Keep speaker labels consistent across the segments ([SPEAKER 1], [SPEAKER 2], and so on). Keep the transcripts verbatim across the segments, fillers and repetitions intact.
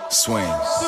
[SPEAKER 1] Swing.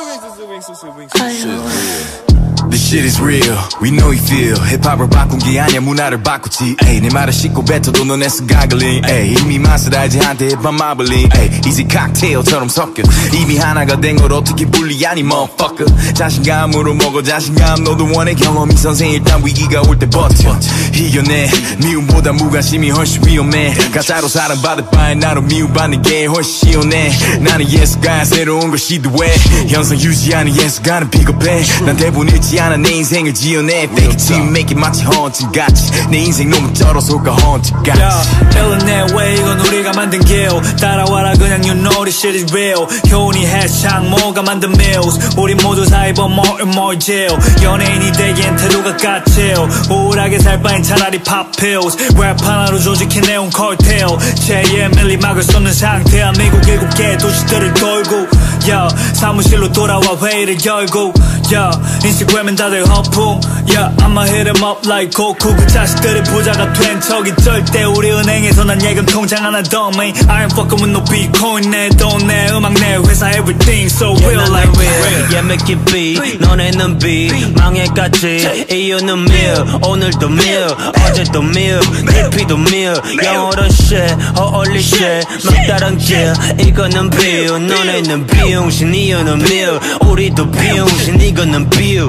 [SPEAKER 1] This shit is real, we know you feel. 힙합을 바꾼 게 아니야 문화를 바꾸지. 에이 내 말을 씻고 뱉어도 눈에서 가글링. 에이 이미 맛을 알지 한테 힙합 마블링. 에이 easy 칵테일처럼 섞여. 이미 하나가 된 걸 어떻게 분리하니 motherfucker. 자신감으로 먹어 자신감 너도 원해. 경험이 선생 일단 위기가 올 때 버텨. 이겨내 미움보다 무관심이 훨씬 위험해. 가짜로 사랑받을 바엔 나로 미움받는 게 훨씬 시원해. 나는 예술가야 새로운 걸 시도해. 현상 유지하는 예술가는 비겁해. 난 대본 읽지 않아 내 인생을 지어내. Fake it till you make it 마치 헌팅 같이. 내 인생 너무 쩔어서 가 헌팅 같이.
[SPEAKER 2] Illin' that way 이건 우리가 만든 길. 따라와라 그냥 you know this shit is real. 효은이 해창모가 만든 mills. 우리 모두 다 입어 more and more jail. 연예인이 되기엔 태도가 까칠. 우울하게 살 바엔 차라리 pop pills. 랩 하나로 조직해내온 cartel. 제이의 밀리 막을 수 없는 상태야. 미국 일곱 개 도시들을 돌고 yeah, 사무실로 돌아와 회의를 열고 yeah, 인스타그램엔 다들 허풍 yeah, I'ma hit him up like 고쿠. 그 자식들이 부자가 된 적이 절대 우리 은행에서 난 예금 통장 하나 더 man. I ain't fucking with no bitcoin 내 돈 내 음악 내 회사 everything so real yeah, like real.
[SPEAKER 3] Yeah make it be 너네는 B 망해까지 이유는 밀 오늘도 밀 어제도 밀 내일도 밀 영어로 shit holy shit 막다른 길 이거는 B 너네는 비용신 이유는 밀 우리도 비용신 이거는 비유.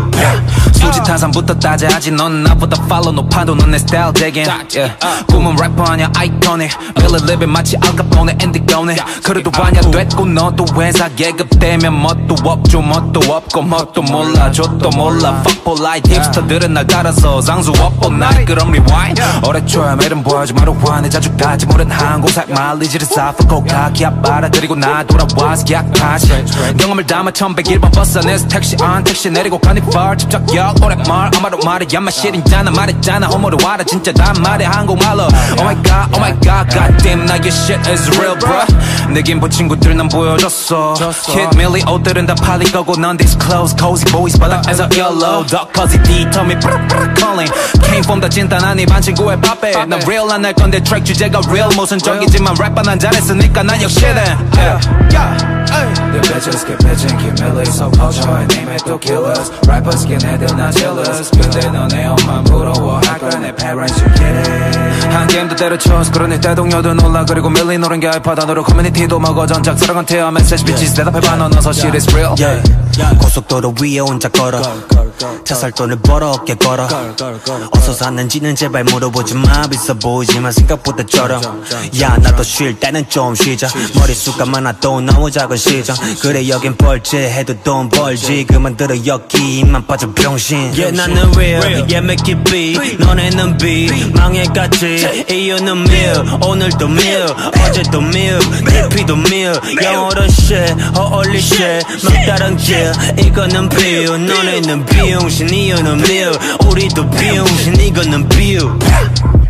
[SPEAKER 4] 수지타산부터 따져야지 넌 나보다 팔로우 높아도 넌 내 스타일 되긴 yeah. 꿈은 래퍼 아냐 아이코닉 Really living 마치 알카포네 엔디고네. 그래도 반야 됐고 너도 회사 계급되면 뭣도 없죠 뭣도 없고 뭣도 몰라 좆도 몰라 Fuck polite 힙스터들은 날 따라서 상수 없고 날 그럼 rewind. 올해 초에 매름 보여줘 마루 화내 자주 가지 모른 항공사 마일리지를 쌓고 가 기합 알아 그리고 나 돌아와서 기약하지. 경험을 담아 천백일 번 버스내서 택시 안 택시 내리고 가니 far 집착역 오랜말 아마도 말해 야마 shit이잖아 말했잖아 호모로 와라 진짜 단 말해 한국말로. Oh my god oh my god god damn now your shit is real bruh. 내 김포 친구들 난 보여줬어. Kid 밀리 옷들은 다 팔릴 거고 넌 these clothes cozy boys 바닥에서 yellow dog cozy D tell me calling came from the 진단한 이 반 친구의 밥에 난 real 안 할 건데 트랙 주제가 real 모순적이지만 랩은 난 잘했으니까 난 역시는 내 bitches get bitchin' keep millies so culture name it to killers rappers get 애들 난 jealous 근데 너네 엄마 부러워할 거야 내 parents you kidding. 한 게임도 때려쳐 그러니 때 동료도 놀라 그리고 밀리 노는 게 알파단으로 커뮤니티도 먹어 전작 사랑은 태어 메시지 bitches 대답해봐 넌 어서 shit is real.
[SPEAKER 3] yeah. 고속도로 위에 혼자 걸어 차살돈을 벌어 어깨 걸어 어디서 샀는지는 제발 물어보지 마. 비싸 보이지만 생각보다 쩔어. 야 나도 쉴 때는 좀 쉬자. 머릿수가 많아도 너무 작은 시장. 그래 여긴 벌지 해도 돈 벌지. 그만 들어 여기 입만 빠져 병신. Yeah 나는 real yeah make it be 너네는 B 망해까지 이유는 밀 오늘도 밀 어제도 밀 내일도 밀 영어로 shit holy shit 막다른 길 이거는 비유 너네는 비용신 이유는 밀 우리도 비용신 이거는 비유.